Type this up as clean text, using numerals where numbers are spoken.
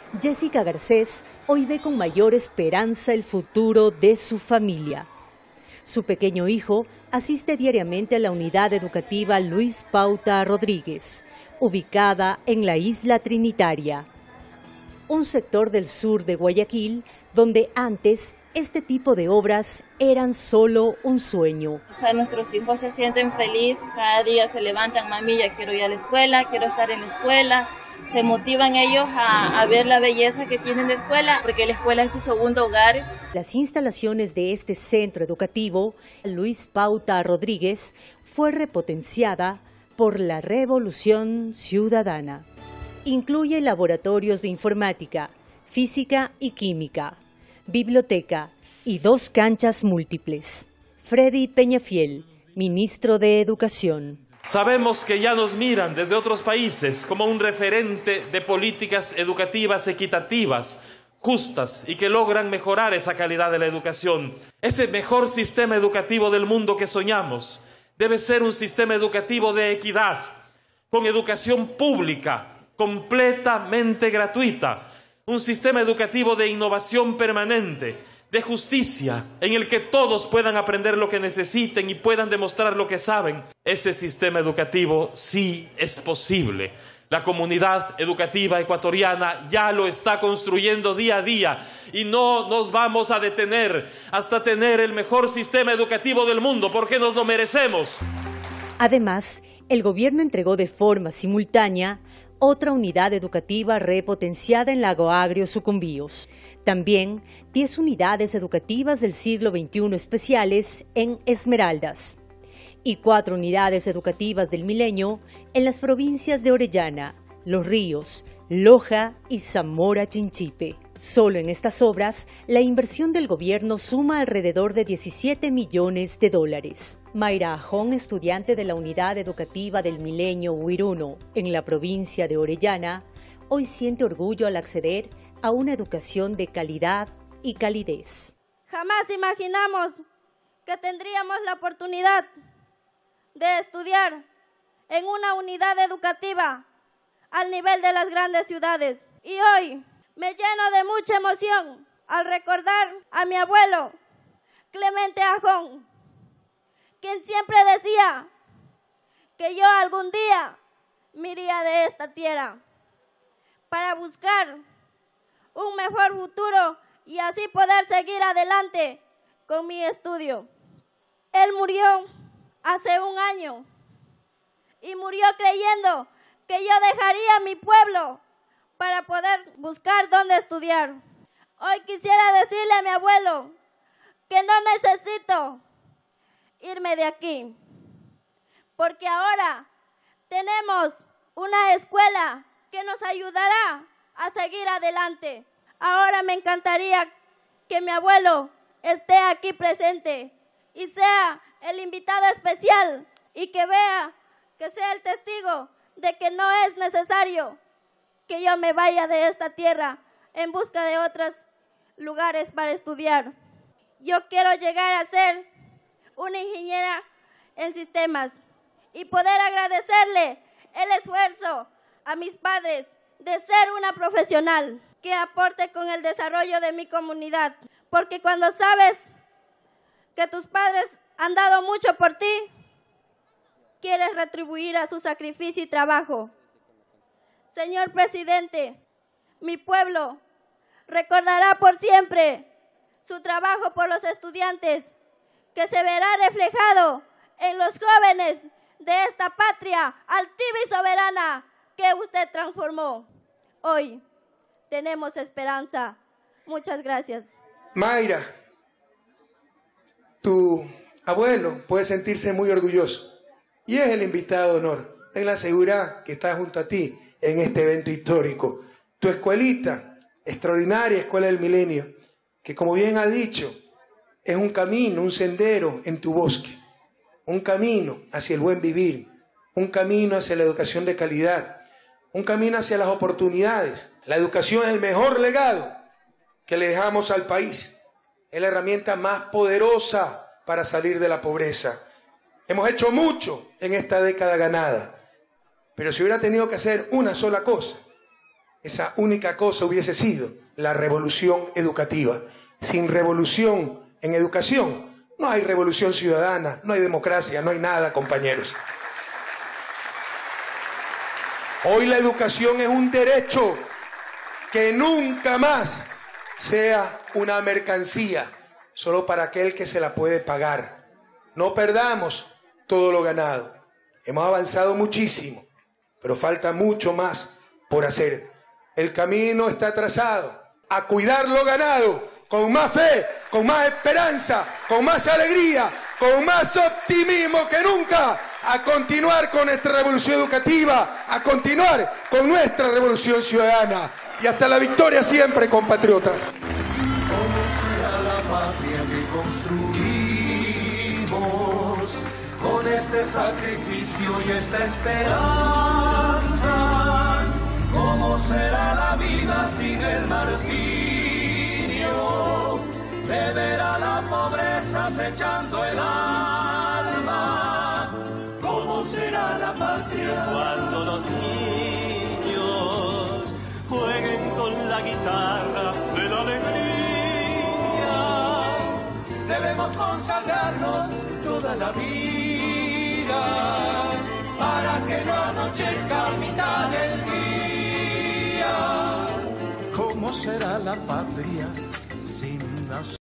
Jessica Garcés hoy ve con mayor esperanza el futuro de su familia. Su pequeño hijo asiste diariamente a la unidad educativa Luis Pauta Rodríguez, ubicada en la Isla Trinitaria, un sector del sur de Guayaquil donde antes este tipo de obras eran solo un sueño. O sea, nuestros hijos se sienten felices, cada día se levantan, mami, ya quiero ir a la escuela, quiero estar en la escuela. Se motivan ellos a ver la belleza que tienen la escuela, porque la escuela es su segundo hogar. Las instalaciones de este centro educativo, Luis Pauta Rodríguez, fue repotenciada por la Revolución Ciudadana. Incluye laboratorios de informática, física y química, biblioteca y 2 canchas múltiples. Freddy Peñafiel, ministro de Educación. Sabemos que ya nos miran desde otros países como un referente de políticas educativas equitativas, justas y que logran mejorar esa calidad de la educación. Ese mejor sistema educativo del mundo que soñamos debe ser un sistema educativo de equidad, con educación pública, completamente gratuita, un sistema educativo de innovación permanente, de justicia, en el que todos puedan aprender lo que necesiten y puedan demostrar lo que saben. Ese sistema educativo sí es posible. La comunidad educativa ecuatoriana ya lo está construyendo día a día y no nos vamos a detener hasta tener el mejor sistema educativo del mundo, porque nos lo merecemos. Además, el gobierno entregó de forma simultánea otra unidad educativa repotenciada en Lago Agrio, Sucumbíos. También 10 unidades educativas del siglo XXI especiales en Esmeraldas y 4 unidades educativas del Milenio en las provincias de Orellana, Los Ríos, Loja y Zamora Chinchipe. Solo en estas obras, la inversión del gobierno suma alrededor de $17 millones. Mayra Ajón, estudiante de la unidad educativa del Milenio Huiruno, en la provincia de Orellana, hoy siente orgullo al acceder a una educación de calidad y calidez. Jamás imaginamos que tendríamos la oportunidad de estudiar en una unidad educativa al nivel de las grandes ciudades. Y hoy me lleno de mucha emoción al recordar a mi abuelo, Clemente Ajón, quien siempre decía que yo algún día me iría de esta tierra para buscar un mejor futuro y así poder seguir adelante con mi estudio. Él murió hace un año y murió creyendo que yo dejaría mi pueblo para poder buscar dónde estudiar. Hoy quisiera decirle a mi abuelo que no necesito irme de aquí, porque ahora tenemos una escuela que nos ayudará a seguir adelante. Ahora me encantaría que mi abuelo esté aquí presente y sea el invitado especial y que vea, que sea el testigo de que no es necesario que yo me vaya de esta tierra en busca de otros lugares para estudiar. Yo quiero llegar a ser una ingeniera en sistemas y poder agradecerle el esfuerzo a mis padres de ser una profesional que aporte con el desarrollo de mi comunidad. Porque cuando sabes que tus padres han dado mucho por ti, quieres retribuir a su sacrificio y trabajo. Señor presidente, mi pueblo recordará por siempre su trabajo por los estudiantes, que se verá reflejado en los jóvenes de esta patria altiva y soberana que usted transformó. Hoy tenemos esperanza. Muchas gracias. Mayra, tu abuelo puede sentirse muy orgulloso y es el invitado de honor. Ten la seguridad que está junto a ti en este evento histórico. Tu escuelita, extraordinaria Escuela del Milenio, que como bien ha dicho, es un camino, un sendero en tu bosque, un camino hacia el buen vivir, un camino hacia la educación de calidad, un camino hacia las oportunidades. La educación es el mejor legado que le dejamos al país, es la herramienta más poderosa para salir de la pobreza. Hemos hecho mucho en esta década ganada, pero si hubiera tenido que hacer una sola cosa, esa única cosa hubiese sido la revolución educativa. Sin revolución en educación, no hay revolución ciudadana, no hay democracia, no hay nada, compañeros. Hoy la educación es un derecho, que nunca más sea una mercancía, solo para aquel que se la puede pagar. No perdamos todo lo ganado. Hemos avanzado muchísimo, pero falta mucho más por hacer. El camino está trazado a cuidar lo ganado, con más fe, con más esperanza, con más alegría, con más optimismo que nunca, a continuar con nuestra revolución educativa, a continuar con nuestra revolución ciudadana. Y hasta la victoria siempre, compatriotas. ¿Cómo será la patria que construimos con este sacrificio y esta esperanza? ¿Cómo será la vida sin el martirio de ver a la pobreza acechando el alma? ¿Cómo será la patria cuando los niños jueguen con la guitarra de la alegría? Debemos consagrarnos toda la vida para que no anochezca a mitad del día. ¿Cómo será la patria sin nación?